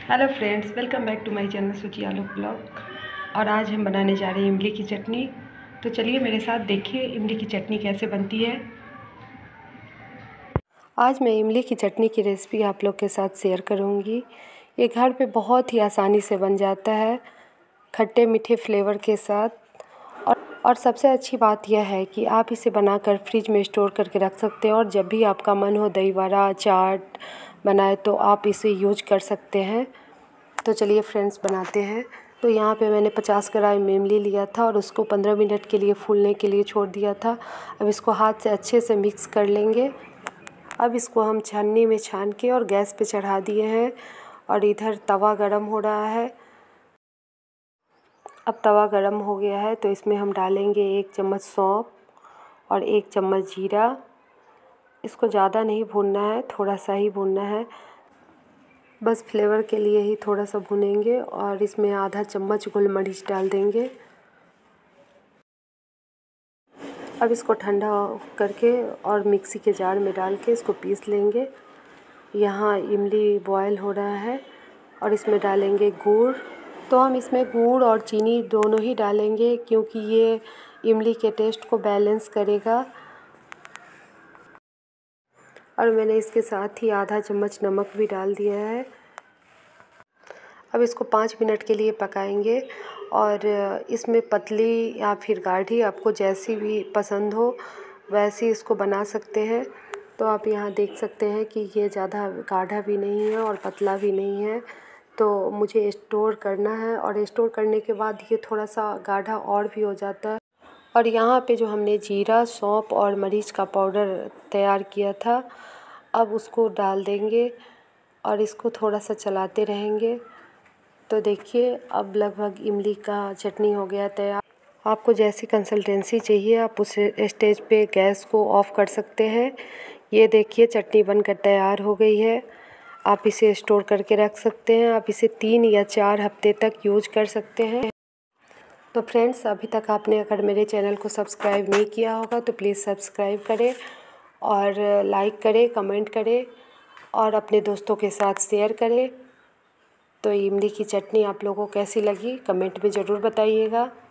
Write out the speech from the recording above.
Hello friends, welcome back to my channel Suchi Aloo blog. और आज हम बनाने जा रहे हैं इमली की चटनी। तो चलिए मेरे साथ देखिए इमली की चटनी कैसे बनती है। आज मैं इमली की चटनी की रेसिपी आप लोग के साथ शेयर करूंगी। ये घर पे बहुत ही आसानी से बन जाता है, खट्टे मीठे फ्लेवर के साथ। और सबसे अच्छी बात यह है कि आप इसे बनाकर फ्रिज में स्टोर करके रख सकते हैं और जब भी आपका मन हो दही वड़ा चाट बनाए तो आप इसे यूज कर सकते हैं। तो चलिए फ्रेंड्स बनाते हैं। तो यहाँ पे मैंने 50 ग्राम इमली लिया था और उसको 15 मिनट के लिए फूलने के लिए छोड़ दिया था। अब इसको हाथ से अच्छे से मिक्स कर लेंगे। अब इसको हम छन्नी में छान के और गैस पे चढ़ा दिए हैं और इधर तवा गरम हो रहा है। अब तवा गरम हो गया है तो इसमें हम डालेंगे 1 चम्मच सौंफ और 1 चम्मच जीरा। इसको ज़्यादा नहीं भूनना है, थोड़ा सा ही भूनना है, बस फ्लेवर के लिए ही थोड़ा सा भूनेंगे। और इसमें आधा चम्मच गोल मरीच डाल देंगे। अब इसको ठंडा करके और मिक्सी के जार में डाल के इसको पीस लेंगे। यहाँ इमली बॉयल हो रहा है और इसमें डालेंगे गुड़। तो हम इसमें गुड़ और चीनी दोनों ही डालेंगे क्योंकि ये इमली के टेस्ट को बैलेंस करेगा। और मैंने इसके साथ ही आधा चम्मच नमक भी डाल दिया है। अब इसको 5 मिनट के लिए पकाएंगे और इसमें पतली या फिर गाढ़ी आपको जैसी भी पसंद हो वैसी इसको बना सकते हैं। तो आप यहाँ देख सकते हैं कि ये ज़्यादा गाढ़ा भी नहीं है और पतला भी नहीं है। तो मुझे स्टोर करना है और स्टोर करने के बाद ये थोड़ा सा गाढ़ा और भी हो जाता है। और यहाँ पे जो हमने जीरा सौंफ और मरीच का पाउडर तैयार किया था, अब उसको डाल देंगे और इसको थोड़ा सा चलाते रहेंगे। तो देखिए अब लगभग इमली का चटनी हो गया तैयार। आपको जैसी कंसिस्टेंसी चाहिए आप उस स्टेज पे गैस को ऑफ़ कर सकते हैं। ये देखिए चटनी बनकर तैयार हो गई है। आप इसे स्टोर करके रख सकते हैं। आप इसे 3 या 4 हफ्ते तक यूज कर सकते हैं। तो फ्रेंड्स, अभी तक आपने अगर मेरे चैनल को सब्सक्राइब नहीं किया होगा तो प्लीज़ सब्सक्राइब करें और लाइक करें, कमेंट करें और अपने दोस्तों के साथ शेयर करें। तो इमली की चटनी आप लोगों को कैसी लगी कमेंट में ज़रूर बताइएगा।